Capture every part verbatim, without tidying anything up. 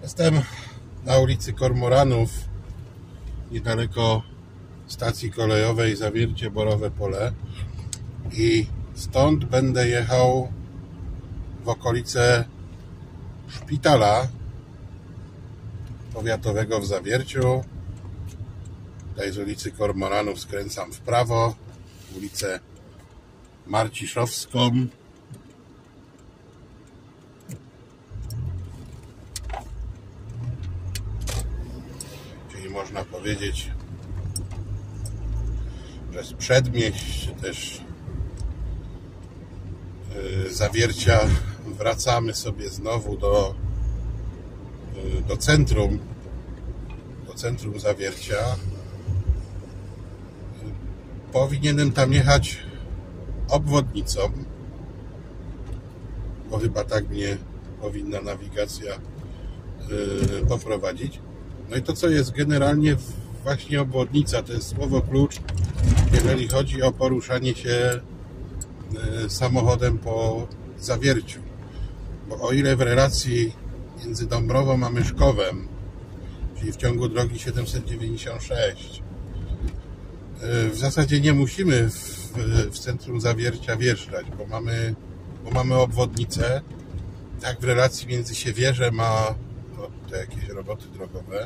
Jestem na ulicy Kormoranów, niedaleko stacji kolejowej Zawiercie Borowe Pole i stąd będę jechał w okolice szpitala powiatowego w Zawierciu. Tutaj z ulicy Kormoranów skręcam w prawo, ulicę Marciszowską. Czyli można powiedzieć, że z przedmieść czy też Zawiercia wracamy sobie znowu do, do centrum, do centrum Zawiercia. Powinienem tam jechać obwodnicą, bo chyba tak mnie powinna nawigacja yy, poprowadzić. No i to, co jest generalnie właśnie obwodnica, to jest słowo klucz, jeżeli chodzi o poruszanie się yy, samochodem po Zawierciu. Bo o ile w relacji między Dąbrową a Myszkowem, czyli w ciągu drogi siedemset dziewięćdziesiąt sześć, w zasadzie nie musimy w, w centrum Zawiercia wjeżdżać, bo mamy, bo mamy obwodnicę. Tak w relacji między Siewierzem a no, to jakieś roboty drogowe.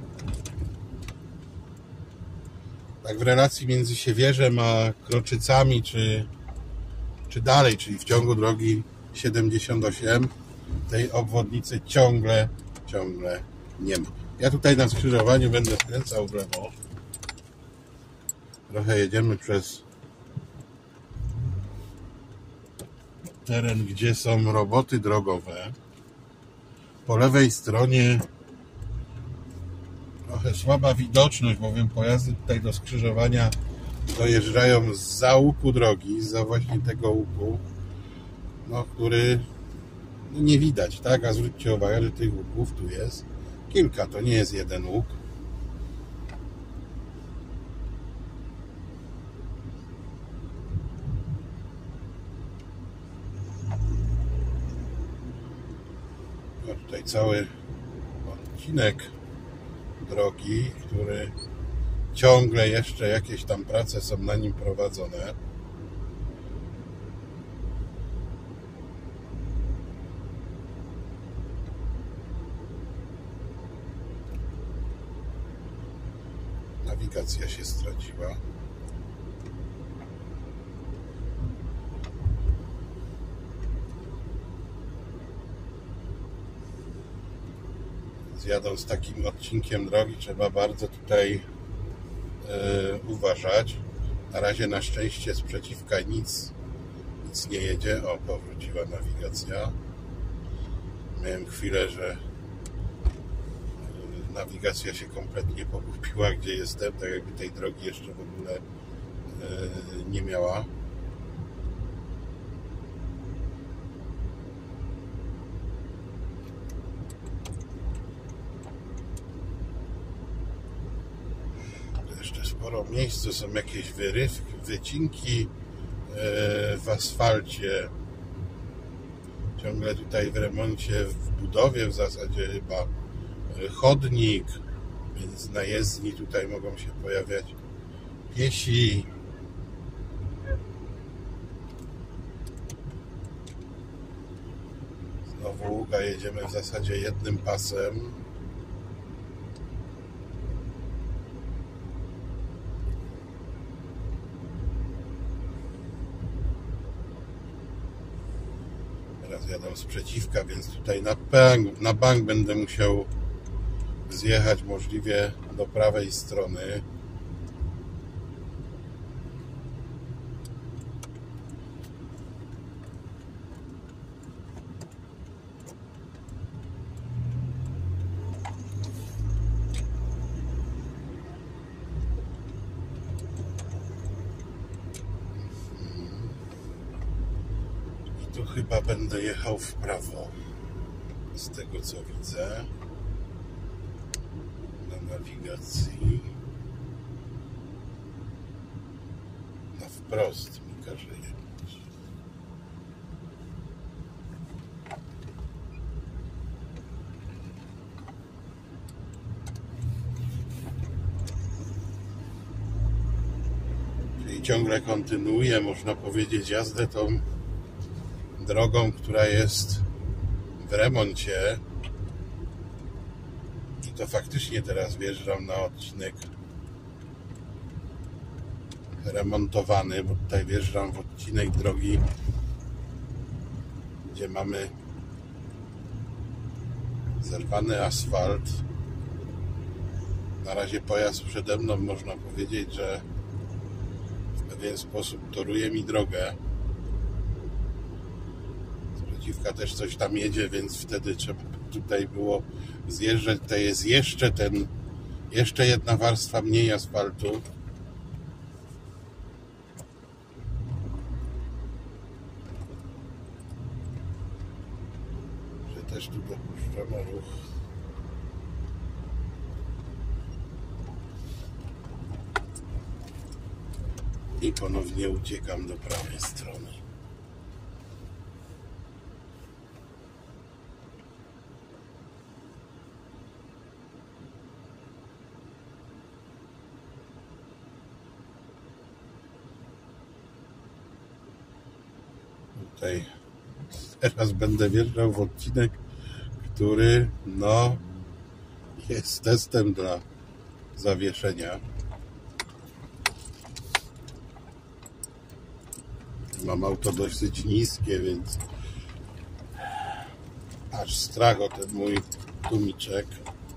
Tak w relacji między Siewierzem a Kroczycami czy, czy dalej, czyli w ciągu drogi siedemdziesiąt osiem, tej obwodnicy ciągle, ciągle nie ma. Ja tutaj na skrzyżowaniu będę skręcał w lewo. Trochę jedziemy przez teren, gdzie są roboty drogowe. Po lewej stronie trochę słaba widoczność, bowiem pojazdy tutaj do skrzyżowania dojeżdżają zza łuku drogi, zza właśnie tego łuku, no, który no, nie widać, tak? A zwróćcie uwagę, że tych łuków tu jest kilka, to nie jest jeden łuk. No, tutaj cały odcinek drogi, który ciągle jeszcze jakieś tam prace są na nim prowadzone. Nawigacja się straciła. Jadąc takim odcinkiem drogi trzeba bardzo tutaj yy, uważać. Na razie na szczęście sprzeciwka nic, nic nie jedzie. O, powróciła nawigacja. Miałem chwilę, że yy, nawigacja się kompletnie pogubiła, gdzie jestem, tak jakby tej drogi jeszcze w ogóle yy, nie miała. Sporo miejsc, to są jakieś wyrywki, wycinki w asfalcie. Ciągle tutaj w remoncie, w budowie w zasadzie chyba chodnik, więc na jezdni tutaj mogą się pojawiać piesi. Znowu łuka, jedziemy w zasadzie jednym pasem. Teraz jadę sprzeciwka, więc tutaj na bank, na bank będę musiał zjechać możliwie do prawej strony. Tu chyba będę jechał w prawo, z tego co widzę na nawigacji. Na wprost mi każe jechać. ciągle kontynuuję, można powiedzieć, jazdę tą drogą, która jest w remoncie. I to faktycznie teraz wjeżdżam na odcinek remontowany, bo tutaj wjeżdżam w odcinek drogi, gdzie mamy zerwany asfalt. Na razie pojazd przede mną, można powiedzieć, że w pewien sposób toruje mi drogę. Z przeciwka też coś tam jedzie, więc wtedy trzeba tutaj było zjeżdżać. To jest jeszcze ten, jeszcze jedna warstwa mniej asfaltu. Że też tu dopuszczamy ruch. I ponownie uciekam do prawej strony. Tutaj teraz będę wjeżdżał w odcinek, który no jest testem dla zawieszenia. Mam auto dosyć niskie, więc aż strach o ten mój tłumiczek.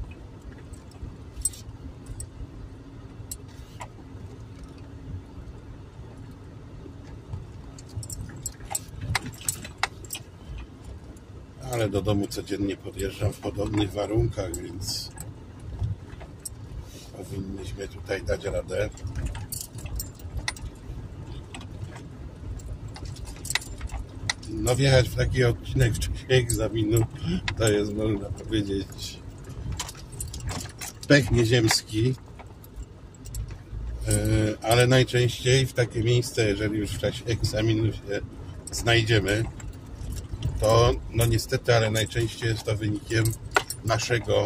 Ale do domu codziennie podjeżdżam w podobnych warunkach, więc powinniśmy tutaj dać radę. No wjechać w taki odcinek w czasie egzaminu to jest, można powiedzieć, pech nieziemski, ale najczęściej w takie miejsce, jeżeli już w czasie egzaminu się znajdziemy, to no niestety, ale najczęściej jest to wynikiem naszego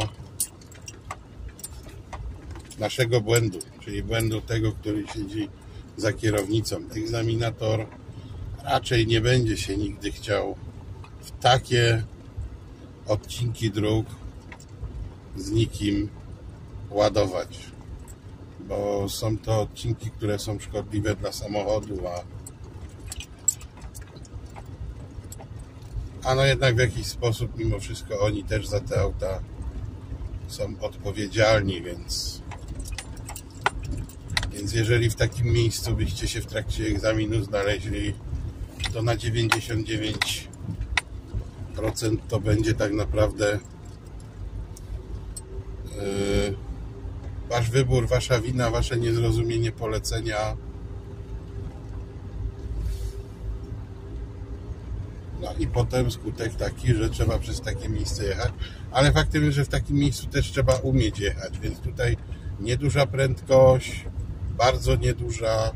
naszego błędu, czyli błędu tego, który siedzi za kierownicą. Egzaminator raczej nie będzie się nigdy chciał w takie odcinki dróg z nikim ładować, bo są to odcinki, które są szkodliwe dla samochodu, a, a no jednak w jakiś sposób mimo wszystko oni też za te auta są odpowiedzialni, więc więc jeżeli w takim miejscu byście się w trakcie egzaminu znaleźli, to na dziewięćdziesiąt dziewięć procent to będzie tak naprawdę yy, wasz wybór, wasza wina, wasze niezrozumienie polecenia. No i potem skutek taki, że trzeba przez takie miejsce jechać, ale faktem jest, że w takim miejscu też trzeba umieć jechać, więc tutaj nieduża prędkość, bardzo nieduża.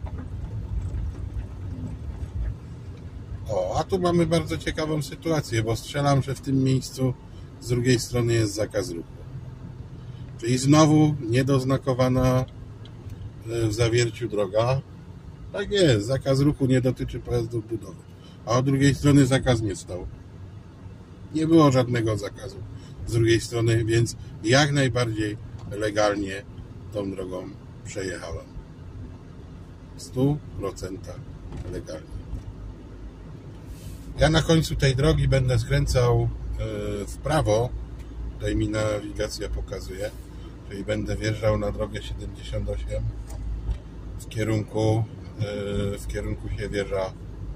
O, a tu mamy bardzo ciekawą sytuację, bo strzelam, że w tym miejscu z drugiej strony jest zakaz ruchu. Czyli znowu niedoznakowana w zawierciu droga. Tak jest, zakaz ruchu nie dotyczy pojazdów budowy. A od drugiej strony zakaz nie stał. Nie było żadnego zakazu z drugiej strony, więc jak najbardziej legalnie tą drogą przejechałem. W stu procentach legalnie. Ja na końcu tej drogi będę skręcał w prawo. Tutaj mi nawigacja pokazuje. Czyli będę wjeżdżał na drogę siedemdziesiąt osiem w kierunku w kierunku Siewierza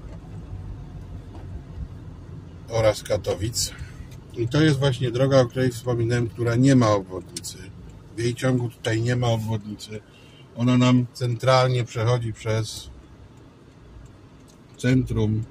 oraz Katowic. I to jest właśnie droga, o której wspominałem, która nie ma obwodnicy. W jej ciągu tutaj nie ma obwodnicy. Ona nam centralnie przechodzi przez centrum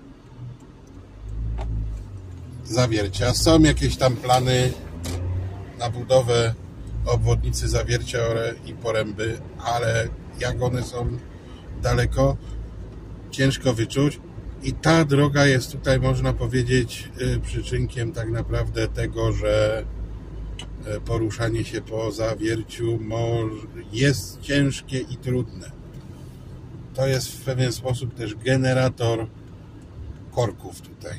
Zawiercia. Są jakieś tam plany na budowę obwodnicy Zawiercia i Poręby, ale jak one są daleko, ciężko wyczuć. I ta droga jest tutaj, można powiedzieć, przyczynkiem tak naprawdę tego, że poruszanie się po Zawierciu jest ciężkie i trudne. to jest w pewien sposób też generator korków tutaj.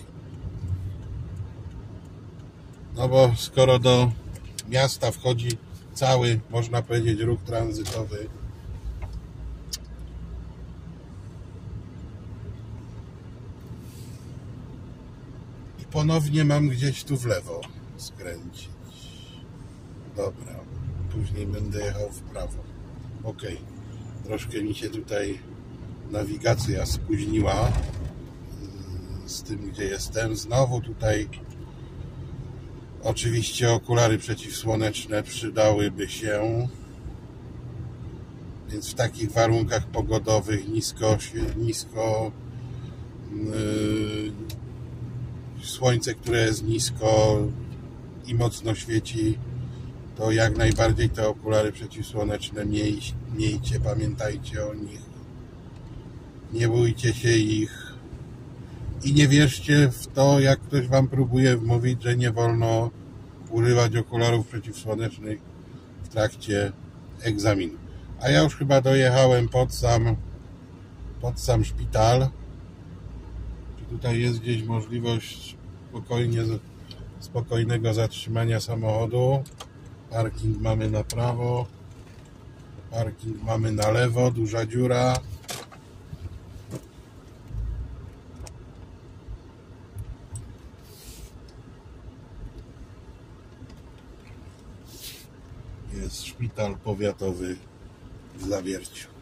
No bo skoro do miasta wchodzi cały, można powiedzieć, ruch tranzytowy, i ponownie mam gdzieś tu w lewo skręcić. Dobra, później będę jechał w prawo. Ok, troszkę mi się tutaj nawigacja spóźniła z tym, gdzie jestem. Znowu tutaj oczywiście okulary przeciwsłoneczne przydałyby się, więc w takich warunkach pogodowych nisko, nisko yy, słońce, które jest nisko i mocno świeci, to jak najbardziej te okulary przeciwsłoneczne miej, miejcie, pamiętajcie o nich, nie bójcie się ich i nie wierzcie w to, jak ktoś wam próbuje wmówić, że nie wolno używać okularów przeciwsłonecznych w trakcie egzaminu. A ja już chyba dojechałem pod sam pod sam szpital. Czy tutaj jest gdzieś możliwość spokojnie, spokojnego zatrzymania samochodu? Parking mamy na prawo, parking mamy na lewo, duża dziura. Jest szpital powiatowy w Zawierciu.